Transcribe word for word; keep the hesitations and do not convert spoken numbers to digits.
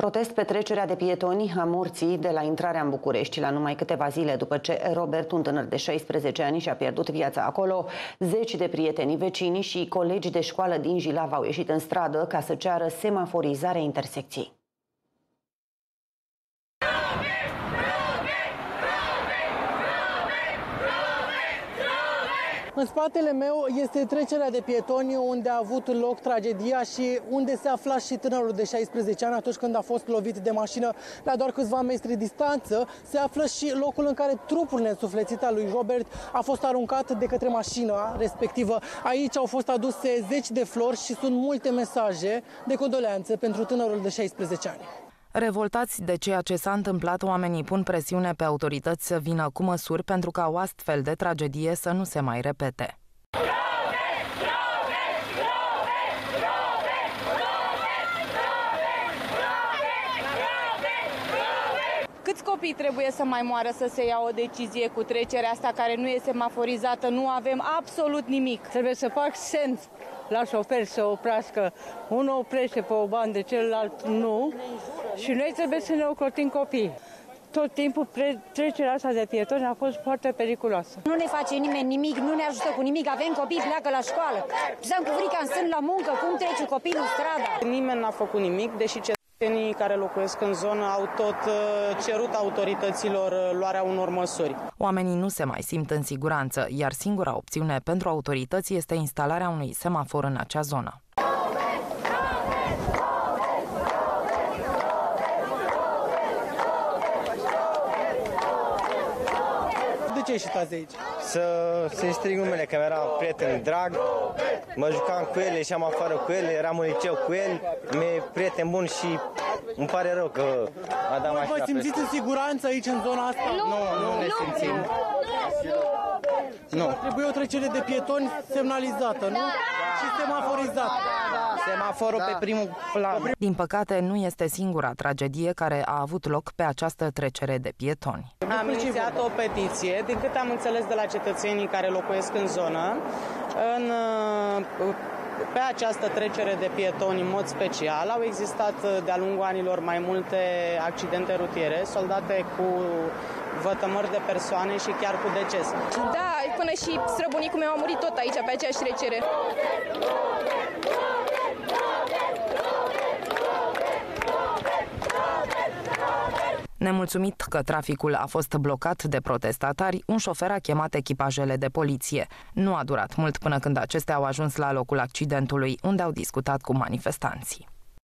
Protest pe trecerea de pietoni a Morții de la intrarea în București. La numai câteva zile după ce Robert, un tânăr de șaisprezece ani, și-a pierdut viața acolo, zeci de prieteni, vecini și colegi de școală din Jilav au ieșit în stradă ca să ceară semaforizarea intersecției. În spatele meu este trecerea de pietoni unde a avut loc tragedia și unde se afla și tânărul de șaisprezece ani atunci când a fost lovit de mașină. La doar câțiva metri distanță se află și locul în care trupul neînsuflețit al lui Robert a fost aruncat de către mașina respectivă. Aici au fost aduse zeci de flori și sunt multe mesaje de condoleanțe pentru tânărul de șaisprezece ani. Revoltați de ceea ce s-a întâmplat, oamenii pun presiune pe autorități să vină cu măsuri pentru ca o astfel de tragedie să nu se mai repete. Câți copii trebuie să mai moară să se ia o decizie cu trecerea asta care nu e semaforizată? Nu avem absolut nimic. Trebuie să fac sens la șofer să oprească. Unul oprește pe o bandă, celălalt nu. Și noi trebuie să ne ocrotim copiii. Tot timpul trecerea asta de pietoni a fost foarte periculoasă. Nu ne face nimeni nimic, nu ne ajută cu nimic. Avem copii, pleacă la școală. Stăm cu frica în sân la muncă, cum trece copilul strada? Nimeni n-a făcut nimic, deși cetățenii care locuiesc în zonă au tot cerut autorităților luarea unor măsuri. Oamenii nu se mai simt în siguranță, iar singura opțiune pentru autorități este instalarea unui semafor în acea zonă. De ce ieșiți azi aici? Să se strig numele, că era prieten drag, mă jucam cu el, ieșeam afară cu el, eram în liceu cu el, mi-e prieten bun și îmi pare rău că a dat mașina. Vă simțiți în siguranță aici, în zona asta? Nu, nu, nu ne simțim. Nu. Trebuie o trecere de pietoni semnalizată, nu? Și semaforizată. Semaforul pe primul plan. Din păcate, nu este singura tragedie care a avut loc pe această trecere de pietoni. Am inițiat o petiție, din câte am înțeles de la cetățenii care locuiesc în zonă, în, pe această trecere de pietoni în mod special au existat de-a lungul anilor mai multe accidente rutiere, soldate cu vătămări de persoane și chiar cu deces. Da, până și străbunicul meu a murit tot aici, pe aceeași trecere. Nemulțumit că traficul a fost blocat de protestatari, un șofer a chemat echipajele de poliție. Nu a durat mult până când acestea au ajuns la locul accidentului, unde au discutat cu manifestanții.